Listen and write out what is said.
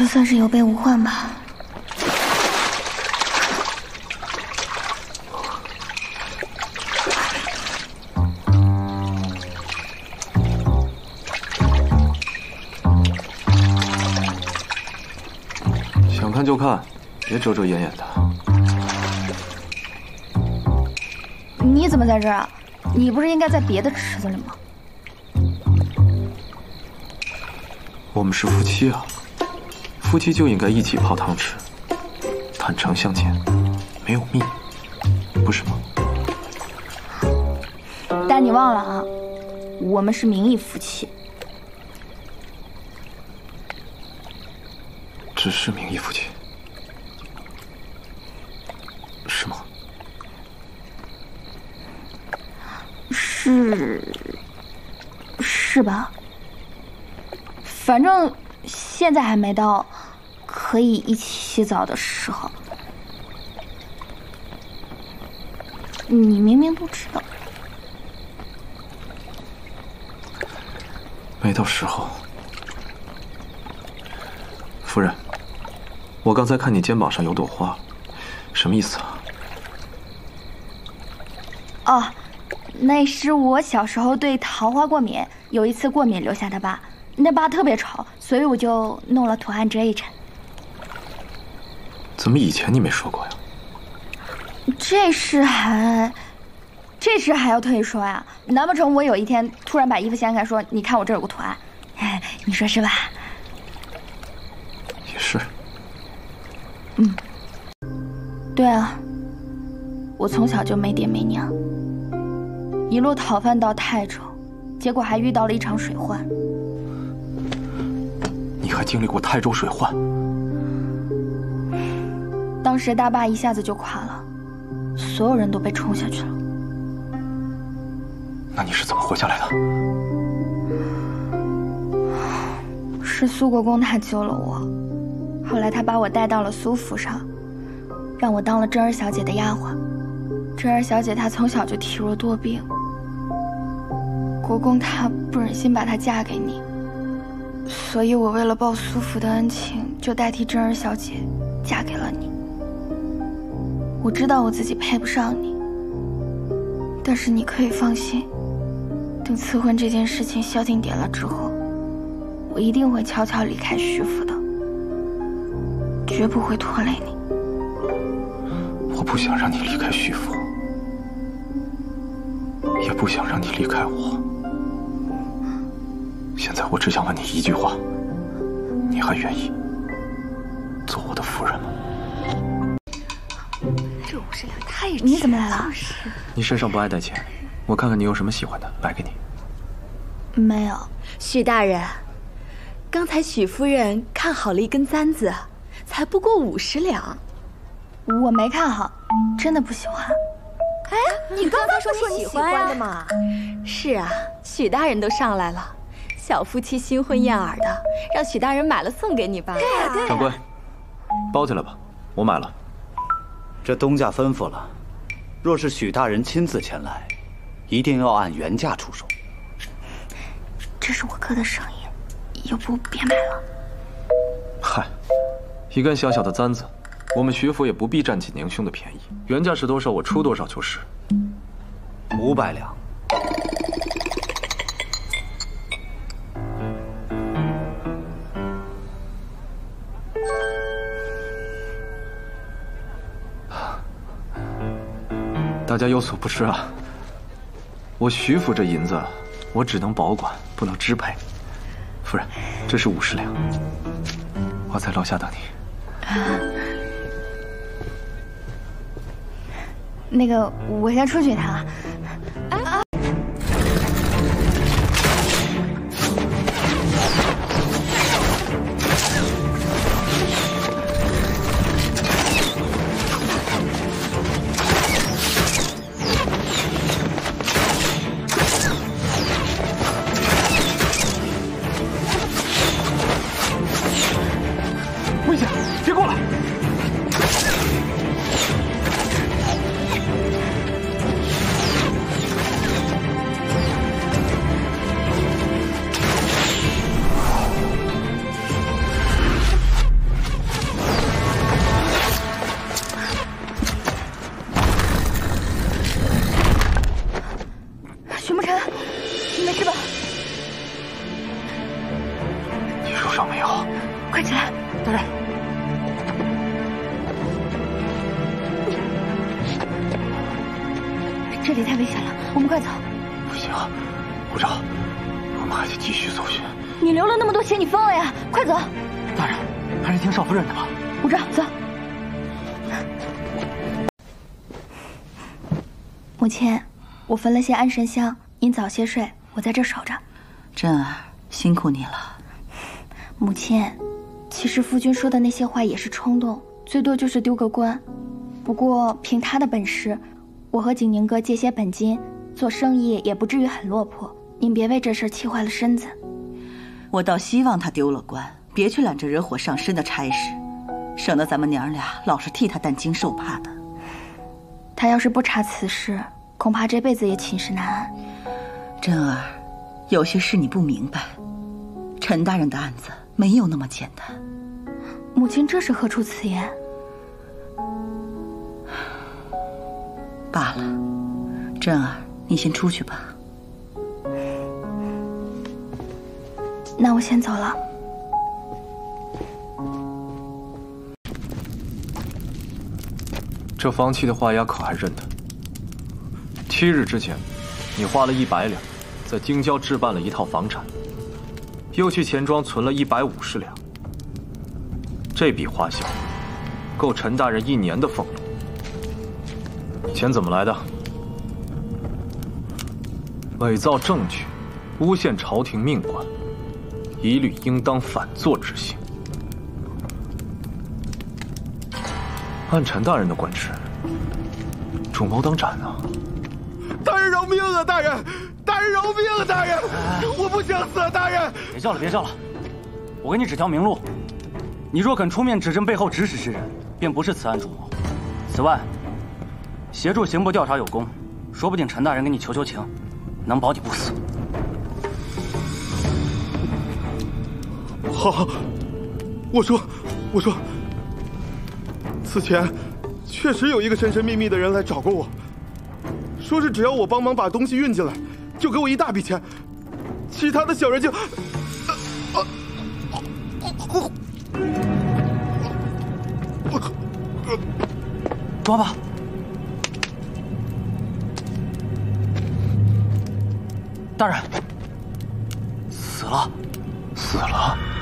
就算是有备无患吧。 想看就看，别遮遮掩掩的。 你怎么在这儿啊？你不是应该在别的池子里吗？ 我们是夫妻啊，夫妻就应该一起泡汤池，坦诚相见，没有秘密，不是吗？ 但你忘了啊，我们是名义夫妻。 只是名义夫妻，是吗？ 是吧？反正现在还没到可以一起洗澡的时候。你明明都知道。 没到时候。夫人，我刚才看你肩膀上有朵花，什么意思啊？ 哦，那是我小时候对桃花过敏，有一次过敏留下的疤，那疤特别丑，所以我就弄了图案遮一遮。 怎么以前你没说过呀？ 这事还要特意说呀？难不成我有一天突然把衣服掀开说，你看我这有个图案，你说是吧？ 也是。 对啊，我从小就没爹没娘，一路讨饭到泰州，结果还遇到了一场水患。 你还经历过泰州水患？ 当时大坝一下子就垮了，所有人都被冲下去了。 那你是怎么活下来的？ 是苏国公他救了我，后来他把我带到了苏府上，让我当了珍儿小姐的丫鬟。珍儿小姐她从小就体弱多病，国公他不忍心把她嫁给你，所以我为了报苏府的恩情，就代替珍儿小姐嫁给了你。我知道我自己配不上你，但是你可以放心，等赐婚这件事情消停点了之后，我一定会悄悄离开徐府的，绝不会拖累你。 我不想让你离开徐府，也不想让你离开我。现在我只想问你一句话，你还愿意做我的夫人吗？ 这50两太值了。 你怎么来了？ 你身上不爱带钱，我看看你有什么喜欢的，买给你。 没有。 许大人，刚才许夫人看好了一根簪子，才不过50两。 我没看好，真的不喜欢。 哎，你刚才说你喜欢的嘛？是啊，许大人都上来了，小夫妻新婚燕尔的，让许大人买了送给你吧。对呀，对呀。 掌柜，包起来吧，我买了。 这东家吩咐了，若是许大人亲自前来，一定要按原价出售。 这是我哥的生意，要不别买了。 嗨，一根小小的簪子，我们徐府也不必占起宁兄的便宜，原价是多少，我出多少就是 500两。 大家有所不知啊，我徐府这银子，我只能保管，不能支配。夫人，这是50两，我在楼下等你。 那个，我先出去一趟。 危险！别过来！ 这里太危险了，我们快走。 不行，部长，我们还得继续搜寻。 你留了那么多钱，你疯了呀？快走！ 大人，还是听少夫人的吧。 部长，走。母亲，我焚了些安神香，您早些睡，我在这守着。 真儿，辛苦你了。 母亲，其实夫君说的那些话也是冲动，最多就是丢个官。不过凭他的本事，我和景宁哥借些本金做生意也不至于很落魄。您别为这事气坏了身子。 我倒希望他丢了官，别去揽着惹火上身的差事，省得咱们娘俩老是替他担惊受怕的。 他要是不查此事，恐怕这辈子也寝食难安。 真儿，有些事你不明白，陈大人的案子没有那么简单。 母亲这是何出此言？ 罢了，真儿，你先出去吧。 那我先走了。 这房契的画押可还认得？7日之前，你花了100两，在京郊置办了一套房产，又去钱庄存了150两。这笔花销，够陈大人1年的俸禄。钱怎么来的？伪造证据，诬陷朝廷命官，一律应当反坐执行。按陈大人的官职，主谋当斩啊！ 大人饶命啊！大人，大人饶命啊！大人，我不想死啊！大人， 别叫了，别叫了，我给你指条明路。你若肯出面指证背后指使之人，便不是此案主谋。此外，协助刑部调查有功，说不定陈大人给你求求情，能保你不死。 好，我说，此前确实有一个神神秘秘的人来找过我，说是只要我帮忙把东西运进来，就给我一大笔钱，其他的小人就…… 抓吧！大人，死了， 死了。